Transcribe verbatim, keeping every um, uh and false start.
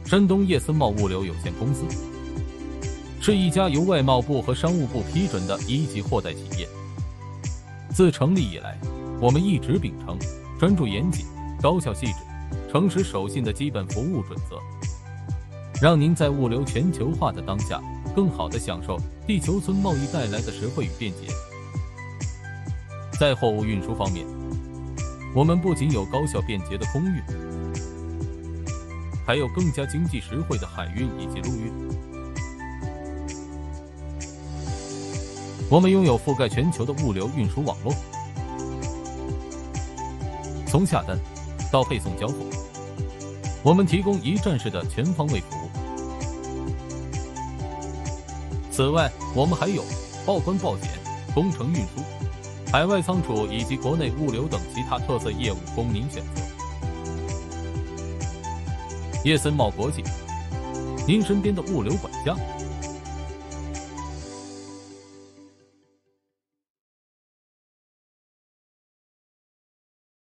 山东叶森贸物流有限公司是一家由外贸部和商务部批准的一级货代企业。自成立以来，我们一直秉承专注严谨、高效细致、诚实守信的基本服务准则，让您在物流全球化的当下，更好地享受地球村贸易带来的实惠与便捷。在货物运输方面，我们不仅有高效便捷的空运，还有更加经济实惠的海运以及陆运。我们拥有覆盖全球的物流运输网络，从下单到配送交付，我们提供一站式的全方位服务。此外，我们还有报关报检、工程运输、海外仓储以及国内物流等其他特色业务供您选择。叶森贸国际，您身边的物流管家。